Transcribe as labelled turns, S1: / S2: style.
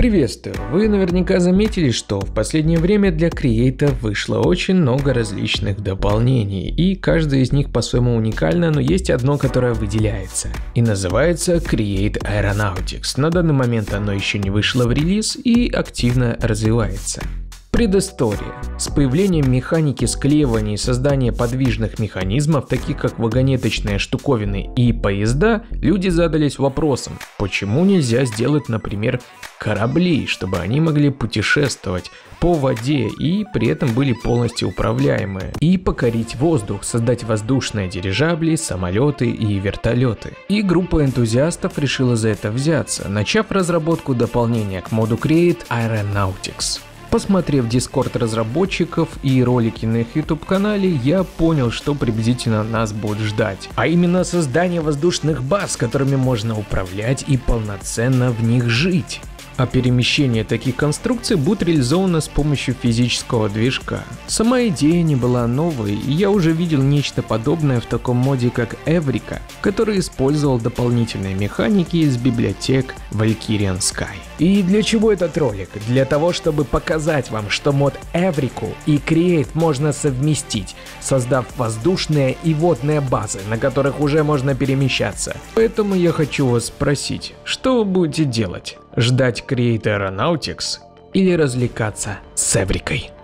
S1: Приветствую! Вы наверняка заметили, что в последнее время для Create вышло очень много различных дополнений, и каждая из них по-своему уникальна, но есть одно, которое выделяется, и называется Create Aeronautics. На данный момент оно еще не вышло в релиз и активно развивается. Предыстория. С появлением механики склеивания и создания подвижных механизмов, таких как вагонеточные штуковины и поезда, люди задались вопросом, почему нельзя сделать, например, корабли, чтобы они могли путешествовать по воде и при этом были полностью управляемые, и покорить воздух, создать воздушные дирижабли, самолеты и вертолеты. И группа энтузиастов решила за это взяться, начав разработку дополнения к моду Create Aeronautics. Посмотрев Discord разработчиков и ролики на их YouTube канале, я понял, что приблизительно нас будет ждать. А именно создание воздушных баз, которыми можно управлять и полноценно в них жить. А перемещение таких конструкций будет реализовано с помощью физического движка. Сама идея не была новой, и я уже видел нечто подобное в таком моде как Эврика, который использовал дополнительные механики из библиотек Valkyrian Sky. И для чего этот ролик? Для того, чтобы показать вам, что мод Эврику и Create можно совместить, создав воздушные и водные базы, на которых уже можно перемещаться. Поэтому я хочу вас спросить, что вы будете делать? Ждать Create Aeronautics или развлекаться с Эврикой?